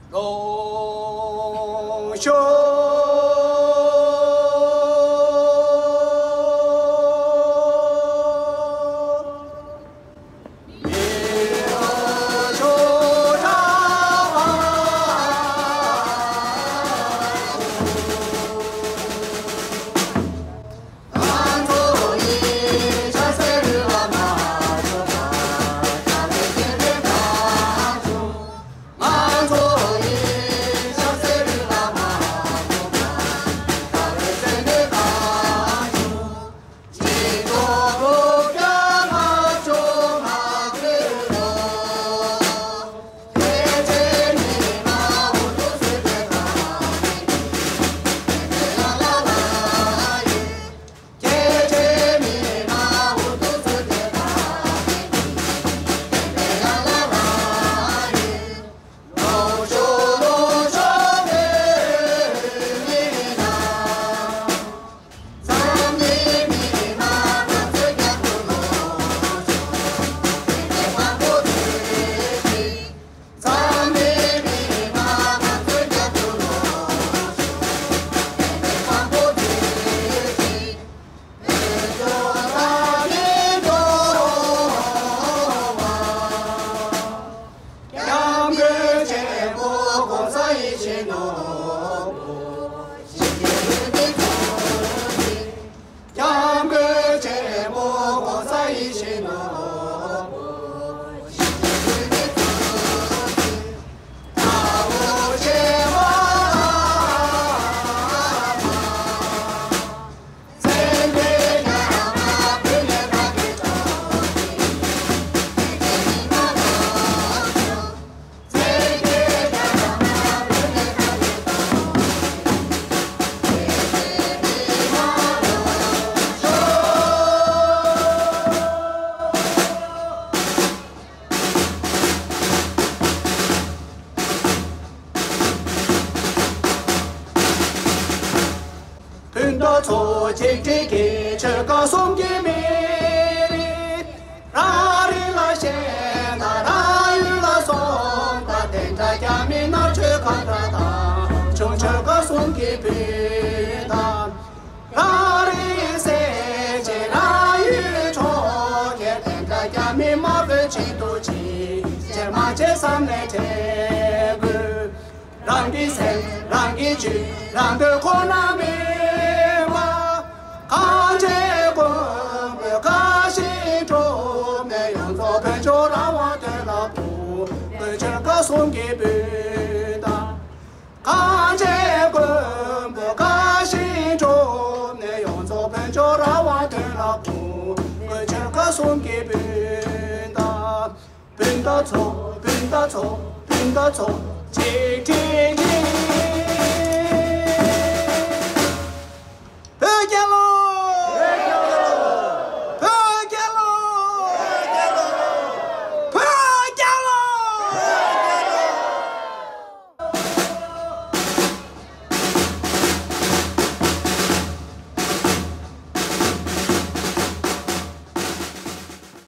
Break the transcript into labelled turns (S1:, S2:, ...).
S1: 龙兄。
S2: 亲戚给这个送给妹妹，哪里了现在哪里了送他等着家里拿去看着他，从这个送给别他，哪里谁在哪里冲，也等着家里马不去多去，这马街上来这个，让你生让你去让个可能没。看见过没看心中没用作本就让我的老婆为这个送给别的。看见过没看心中没用作本就让我的老婆为这个送给别的。别的错，别的错，别的错，听听听。